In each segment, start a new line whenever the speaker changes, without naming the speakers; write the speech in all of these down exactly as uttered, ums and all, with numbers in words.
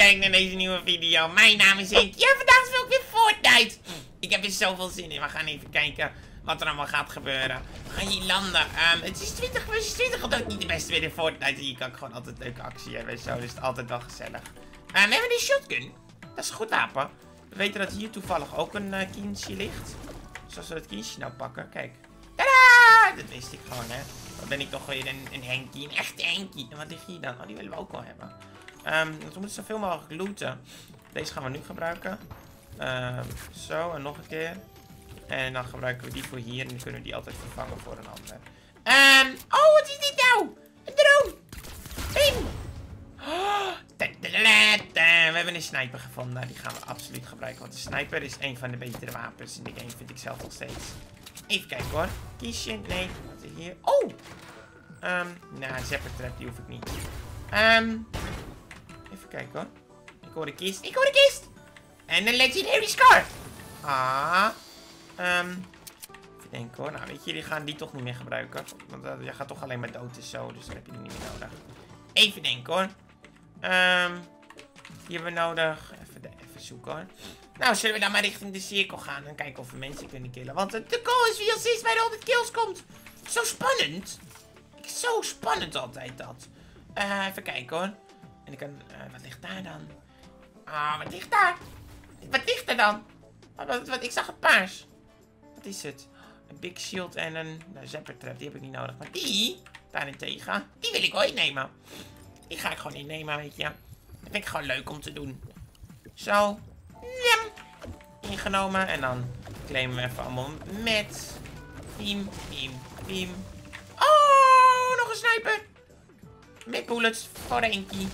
kijkt naar deze nieuwe video. Mijn naam is Henkie en vandaag speel ik weer Fortnite. Ik heb er zoveel zin in. We gaan even kijken wat er allemaal gaat gebeuren. We gaan hier landen. Um, het is twintig versus twintig, omdat ik niet de beste weer in Fortnite. Hier kan ik gewoon altijd leuke actie hebben. Zo, dus het is altijd wel gezellig. Um, we hebben een shotgun. Dat is een goed wapen. We weten dat hier toevallig ook een uh, kiesje ligt. Dus als we het kiesje nou pakken, kijk. Tadaa! Dat wist ik gewoon, hè. Dan ben ik toch weer een, een Henkie, een echte Henkie. En wat ligt hier dan? Oh, die willen we ook wel hebben. Um, dus we moeten zoveel mogelijk looten. Deze gaan we nu gebruiken. Um, zo, en nog een keer. En dan gebruiken we die voor hier. En dan kunnen we die altijd vervangen voor een ander. Um, oh, wat is dit nou? Een drone! Bing! Oh, we hebben een sniper gevonden. Die gaan we absoluut gebruiken. Want de sniper is een van de betere wapens in de game. Vind ik zelf nog steeds. Even kijken hoor. Kiesje. Nee. Wat is hier? Oh! Um, nou, Zapper Trap, die hoef ik niet. Um, even kijken hoor. Ik hoor de kist. Ik hoor de kist! En een legendary scar. Ah. Um, even denken hoor. Nou, weet je, die gaan die toch niet meer gebruiken. Want uh, je gaat toch alleen maar dood en zo. Dus dan heb je die niet meer nodig. Even denken hoor. Um, die hebben we nodig. Even, de, even zoeken hoor. Nou, zullen we dan maar richting de cirkel gaan en kijken of we mensen kunnen killen. Want uh, de goal is wie als eerst bij de honderd kills komt. Zo spannend. Zo spannend altijd dat. Uh, even kijken hoor. En ik kan... Uh, wat ligt daar dan? Ah, wat ligt daar? Wat ligt er dan? Wat, wat, wat, ik zag het paars. Wat is het? Een big shield en een nou, zapper trap. Die heb ik niet nodig. Maar die, daarentegen, die wil ik wel innemen. Die ga ik gewoon innemen, weet je. Dat vind ik gewoon leuk om te doen. Zo. Jam. Ingenomen. En dan claimen we even allemaal met. Team, team, team. Oh, nog een sniper. Met bullets voor de Henkie.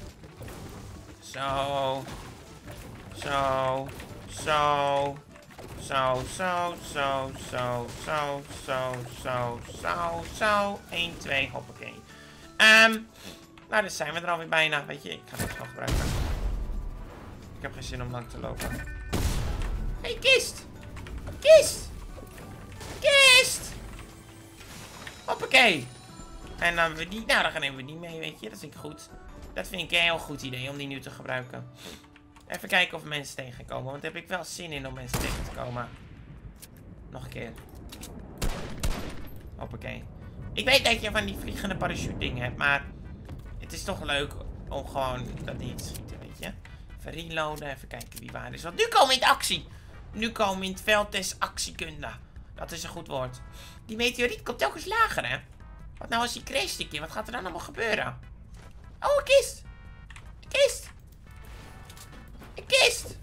Zo. Zo. Zo. Zo, zo, zo, zo, zo, zo, zo, zo, zo. één, twee, hoppakee. Um, nou, dus zijn we er alweer bijna. Weet je, ik ga het gewoon gebruiken. Ik heb geen zin om lang te lopen. Hé, hey, kist! Kist! Kist! Hoppakee. En dan hebben we die. Nou, dan nemen we die mee, weet je. Dat vind ik goed. Dat vind ik een heel goed idee om die nu te gebruiken. Even kijken of we mensen tegenkomen. Want daar heb ik wel zin in om mensen tegen te komen. Nog een keer. Hoppakee. Ik weet dat je van die vliegende parachute dingen hebt. Maar het is toch leuk om gewoon dat ding te schieten, weet je. Even reloaden. Even kijken wie waar is. Want nu komen we in de actie. Nu komen we in het veld des actiekunde. Dat is een goed woord. Die meteoriet komt telkens lager, hè. Wat nou als die crasht een keer? Wat gaat er dan allemaal gebeuren? Oh, een kist. Een kist. Een kist!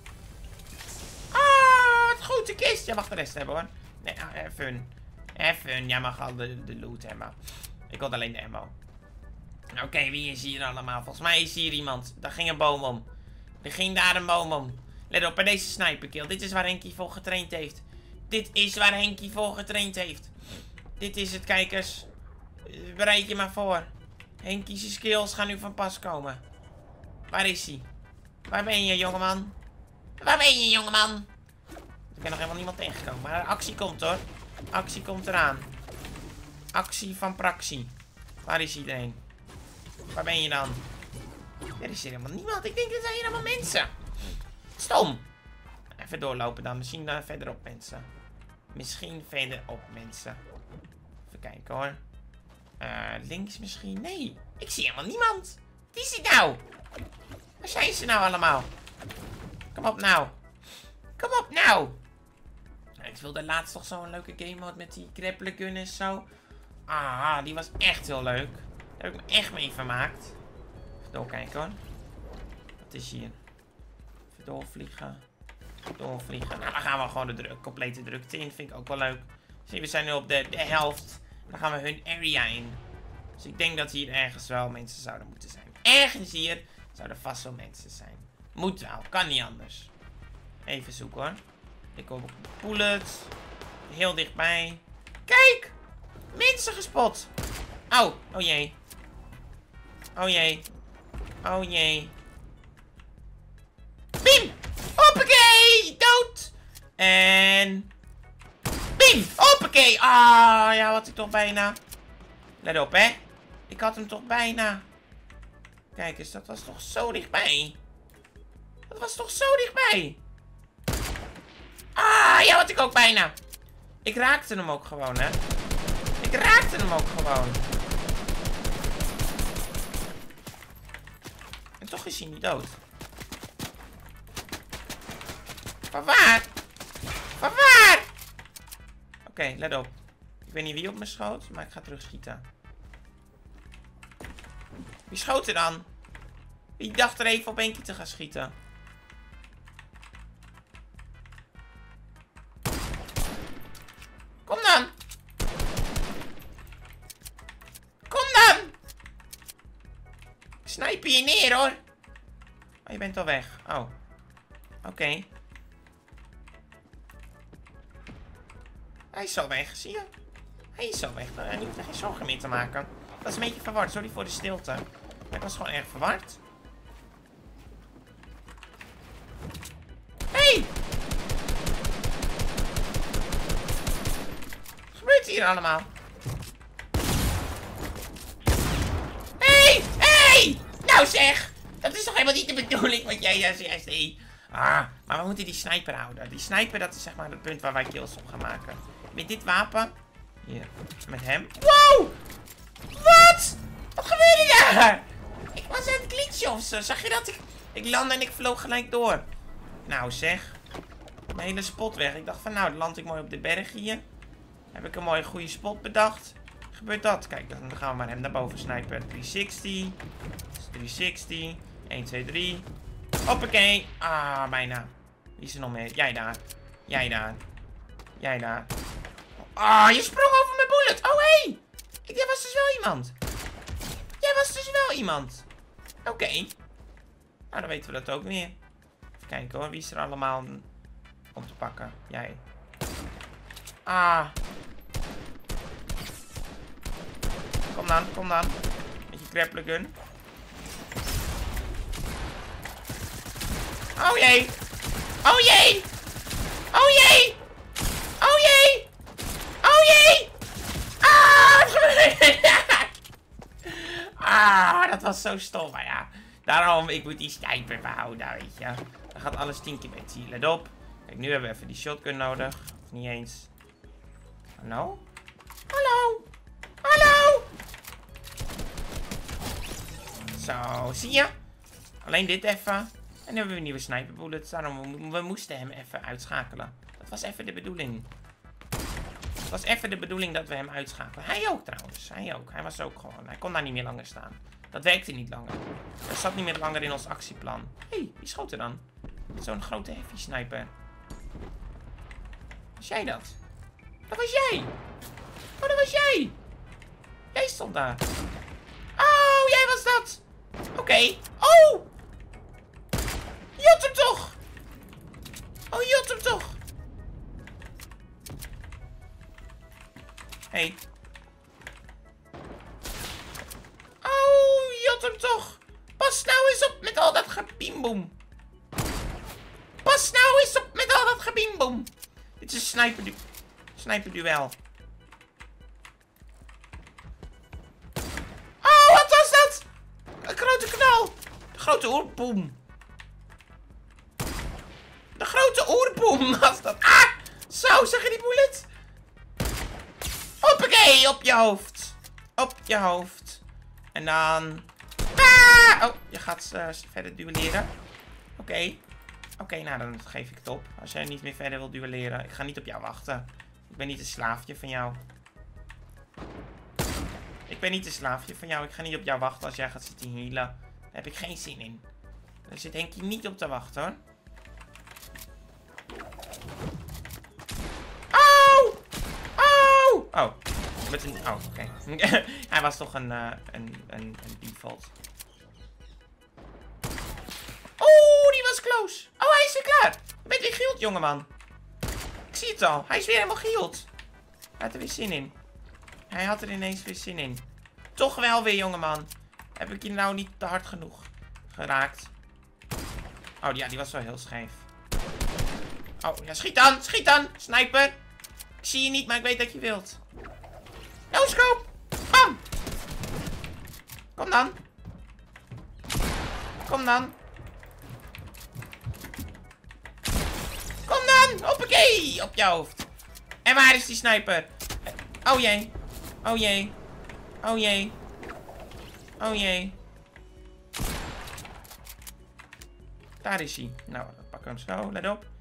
Ah, wat goed, een kist! Jij mag de rest hebben hoor. Nee, nou, even. Even, jij mag al de, de loot hebben. Ik wil alleen de ammo. Oké, okay, wie is hier allemaal? Volgens mij is hier iemand. Daar ging een boom om. Er ging daar een boom om. Let op, bij deze sniperkill. Dit is waar Henkie voor getraind heeft. Dit is waar Henkie voor getraind heeft. Dit is het, kijkers. Bereid je maar voor. Henkie's skills gaan nu van pas komen. Waar is hij? Waar ben je, jongeman? Waar ben je, jongeman? Ik ben nog helemaal niemand tegengekomen. Maar actie komt, hoor. Actie komt eraan. Actie van Praxie. Waar is iedereen? Waar ben je dan? Er is hier helemaal niemand. Ik denk dat zijn hier allemaal mensen. Stom. Even doorlopen dan. Misschien uh, verderop, mensen. Misschien verderop, mensen. Even kijken, hoor. Uh, links misschien? Nee. Ik zie helemaal niemand. Wie is die nou? Waar zijn ze nou allemaal? Kom op nou. Kom op nou. Ik wilde laatst toch zo'n leuke game mode met die grappling gun en zo. Ah, die was echt heel leuk. Daar heb ik me echt mee vermaakt. Even doorkijken hoor. Wat is hier? Even doorvliegen. Doorvliegen. Nou, dan gaan we gewoon de druk, complete drukte in. Vind ik ook wel leuk. Zie, we zijn nu op de, de helft. Dan gaan we hun area in. Dus ik denk dat hier ergens wel mensen zouden moeten zijn. Ergens hier zouden vast wel mensen zijn. Moet wel, kan niet anders. Even zoeken hoor. Ik kom op de bullet. Heel dichtbij. Kijk! Mensen gespot. Oh, oh jee. Oh jee. Oh jee. Bim! Hoppakee! Dood! En... Bim! Hoppakee! Ah, ja, had ik toch bijna. Let op, hè. Ik had hem toch bijna. Kijk eens, dat was toch zo dichtbij. Dat was toch zo dichtbij. Ah, ja, had ik ook bijna. Ik raakte hem ook gewoon, hè. Ik raakte hem ook gewoon. En toch is hij niet dood. Van waar? Van waar? Oké, okay, let op. Ik weet niet wie op me schoot, maar ik ga terug schieten. Wie schoot er dan? Wie dacht er even op één keer te gaan schieten? Kom dan! Kom dan! Ik sniper je neer, hoor. Oh, je bent al weg. Oh. Oké. Okay. Hij is al weg, zie je? Hij is al weg. Hij hoeft er geen zorgen meer te maken. Dat is een beetje verward. Sorry voor de stilte. Ik was gewoon erg verward. Hey! Wat gebeurt hier allemaal? Hey! Hey! Nou zeg! Dat is toch helemaal niet de bedoeling wat jij daar zegt. Hey. Ah, maar we moeten die sniper houden. Die sniper, dat is zeg maar het punt waar wij kills op gaan maken. Met dit wapen. Hier. Met hem. Wow! Wat? Wat gebeurde daar? Ik was aan het glitchen of zo. Zag je dat? Ik, ik landde en ik vloog gelijk door. Nou zeg. Mijn hele spot weg. Ik dacht van nou, dan land ik mooi op de berg hier. Heb ik een mooie goede spot bedacht. Gebeurt dat? Kijk, dan gaan we maar hem naar boven snipen. driehonderdzestig. driehonderdzestig. één, twee, drie. Hoppakee. Ah, bijna. Wie is er nog meer? Jij daar. Jij daar. Jij daar. Ah, je sprong over mijn bullet. Oh, hé. Hey. Jij was dus wel iemand. Jij was dus wel iemand. Oké. Okay. Nou, dan weten we dat ook weer. Even kijken hoor. Wie is er allemaal om te pakken? Jij. Ah. Kom dan, kom dan. Met je grappler gun. Oh jee. Oh jee. Oh jee. Oh jee. Oh jee. Ah. Ah, dat was zo stom. Maar ja, daarom, ik moet die sniper behouden, weet je. Dan gaat alles tien keer beter. Zie, let op. Kijk, nu hebben we even die shotgun nodig. Of niet eens. Hallo? Hallo? Hallo? Zo, zie je? Alleen dit even. En nu hebben we nieuwe sniper bullets. Daarom, we moesten hem even uitschakelen. Dat was even de bedoeling. Het was even de bedoeling dat we hem uitschakelen. Hij ook trouwens. Hij ook. Hij was ook gewoon. Hij kon daar niet meer langer staan. Dat werkte niet langer. Dat zat niet meer langer in ons actieplan. Hé, hey, wie schoot er dan? Zo'n grote heavy sniper. Was jij dat? Dat was jij. Oh, dat was jij. Jij stond daar. Oh, jij was dat. Oké. Okay. Oh. Je had hem toch. Oh, je had hem toch. Hé. Hey. Oh, je had hem toch. Pas nou eens op met al dat gebiemboem. Pas nou eens op met al dat gebiemboem. Dit is een sniper, du sniper duel. Oh, wat was dat? Een grote knal. De grote oerboem. De grote oerboem was dat. Ah, zo, zeg je die bullet? Hoppakee, op je hoofd. Op je hoofd. En dan... Ah! Oh, je gaat uh, verder duelleren. Oké. Okay. Oké, okay, nou dan geef ik het op. Als jij niet meer verder wilt duelleren. Ik ga niet op jou wachten. Ik ben niet een slaafje van jou. Ik ben niet een slaafje van jou. Ik ga niet op jou wachten als jij gaat zitten healen. Daar heb ik geen zin in. Daar zit Henkie niet op te wachten hoor. Oh! Oh! Oh. Met een... Oh, oké. Okay. Hij was toch een, uh, een, een, een default. Oeh, die was close. Oh, hij is weer klaar. Je bent weer geheeld, jongeman. Ik zie het al. Hij is weer helemaal geheeld. Hij had er weer zin in. Hij had er ineens weer zin in. Toch wel weer, jongeman. Heb ik je nou niet te hard genoeg geraakt? Oh, ja, die was wel heel scheef. Oh, ja, schiet dan. Schiet dan. Sniper. Ik zie je niet, maar ik weet dat je wilt. No scope. Bam. Kom dan. Kom dan. Hoppakee, op je hoofd. En waar is die sniper? Oh jee. Oh jee. Oh jee. Oh jee. Daar is hij. Nou, dan pakken we hem zo. Let op.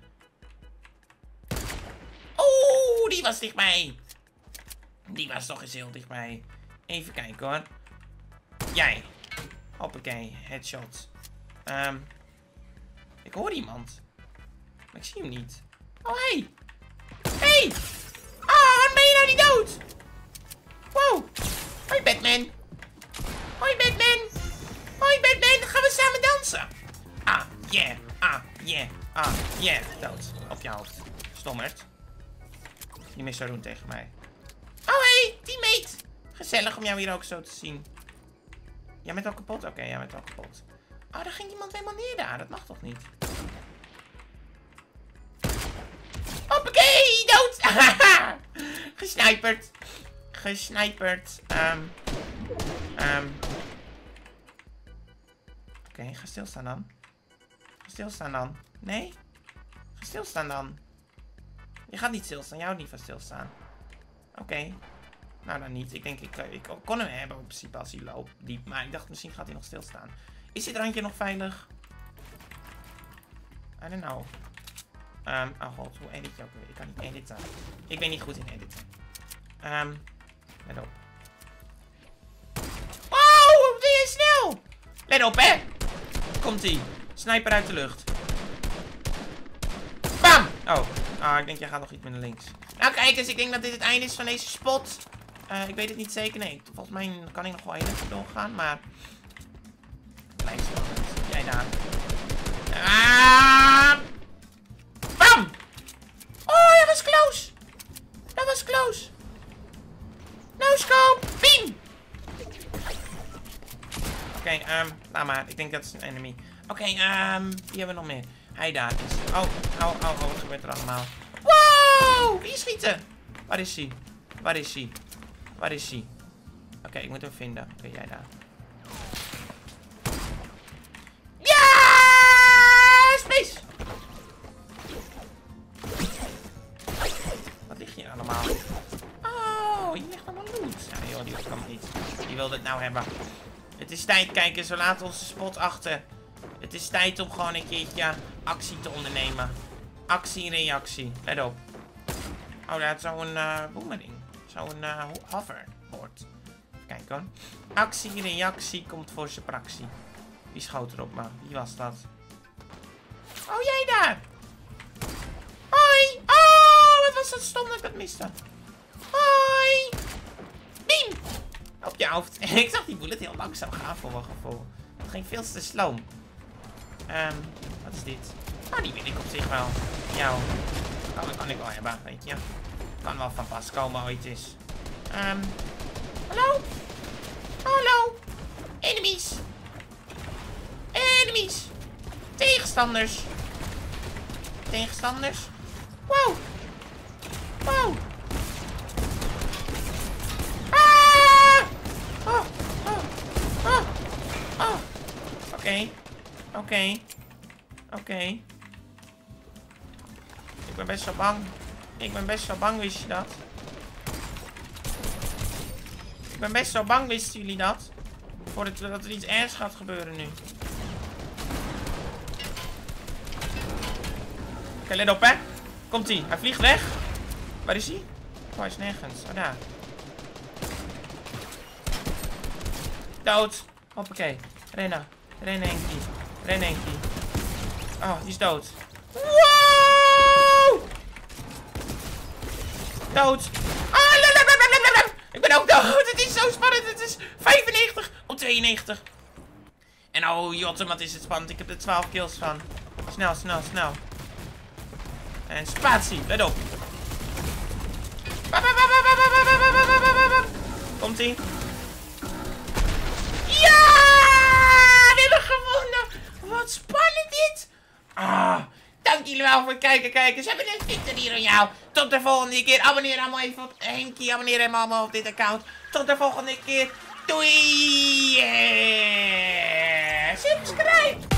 Oeh, die was dichtbij. Die was toch eens heel dichtbij. Even kijken hoor. Jij. Hoppakee, headshot. Um, ik hoor iemand. Maar ik zie hem niet. Oh, hey. Hey. Ah, oh, waarom ben je nou niet dood? Wow. Hoi, Batman. Hoi, Batman. Hoi, Batman. Dan gaan we samen dansen. Ah, yeah. Ah, yeah. Ah, yeah. Dood. Op je hoofd. Stommerd. Niet meer zo doen tegen mij. Oh, hey. Teammate. Gezellig om jou hier ook zo te zien. Jij bent al kapot? Oké, okay, jij bent al kapot. Oh, daar ging iemand helemaal neer daar. Dat mag toch niet? Hoppakee, dood! Gesniperd. Gesniperd. Um, um. Oké, okay, ga stilstaan dan. Ga stilstaan dan. Nee? Ga stilstaan dan. Je gaat niet stilstaan. Je houdt niet van stilstaan. Oké. Okay. Nou, dan niet. Ik denk, ik, ik kon hem hebben in principe als hij loopt diep. Maar ik dacht, misschien gaat hij nog stilstaan. Is dit randje nog veilig? I don't know. Um, oh god, hoe edit je ook weer? Ik kan niet editen. Ik ben niet goed in editen. Um, let op. Wow, wat doe je snel? Let op, hè. Komt-ie. Sniper uit de lucht. Bam! Oh, ah, ik denk, jij gaat nog iets meer naar links. Nou, kijk eens. Ik denk dat dit het einde is van deze spot. Uh, ik weet het niet zeker. Nee, volgens mij kan ik nog wel heel even doorgaan, maar... Lijkt spannend. Jij daar. Ah! Bam! Oh, dat was close. Dat was close. No scope. Bing! Oké, okay, um, laat maar. Ik denk dat is een enemy. Oké, okay, um, wie hebben we nog meer? Hij daar is. Oh, oh, oh, oh, wat gebeurt er allemaal? Wow! Wie schieten? Waar is hij? Waar is hij? Waar is hij? Oké, okay, ik moet hem vinden. Oké, okay, jij daar. Ja! Space! Wat ligt hier allemaal? Oh, hier ligt allemaal loot. Ja, joh, die kan niet. Die wil dit nou hebben. Het is tijd, kijkers. We laten onze spot achter. Het is tijd om gewoon een keertje actie te ondernemen. Actie, reactie. Let op. Oh, daar is zo'n uh, boemering. Zo'n uh, hoverboard. Kijk hoor. Actie, reactie komt voor zijn praxie. Wie schoot erop me? Wie was dat? Oh, jij daar. Hoi. Oh, wat was dat stom dat ik dat miste. Hoi. Biem. Op je hoofd. Ik zag die bullet heel langzaam gaan voor mijn gevoel. Het ging veel te sloom. Um, wat is dit? Oh, die wil ik op zich wel. Jou. Oh, dat kan ik wel hebben, weet je. Kan wel van pas komen ooit eens. Um, hallo? Hallo? Enemies. Enemies. Tegenstanders. Tegenstanders. Wow. Wow. Ah! Oh, oh, oh, oh. Oké. Okay. Oké. Okay. Oké. Okay. Ik ben best wel bang. Ik ben best wel bang, wist je dat? Ik ben best wel bang, wisten jullie dat? Voordat dat er iets ergs gaat gebeuren nu. Oké, okay, let op hè. Komt ie. Hij vliegt weg. Waar is hij? Oh, hij is nergens. Oh, daar. Dood. Hoppakee. Rennen. Rennen, Henkie. Rennen, Henkie. Oh, die is dood. Wow! Dood. Ah, lalalala. Ik ben ook dood. Het is zo spannend. Het is vijfennegentig op tweeënnegentig. En oh, jotte, wat is het spannend. Ik heb er twaalf kills van. Snel, snel, snel. En spatie. Let op. Komt-ie. Ja! We hebben gewonnen. Wat spannend dit. Ah, dank jullie wel voor het kijken, kijkers. We hebben een Victory Royale. Tot de volgende keer. Abonneer allemaal even op Henkie. Abonneer hem allemaal op dit account. Tot de volgende keer. Doei. Yeah. Subscribe.